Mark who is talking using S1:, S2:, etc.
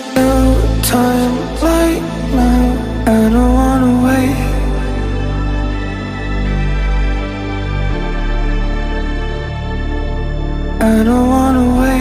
S1: no time right now. I don't wanna wait. I don't wanna wait.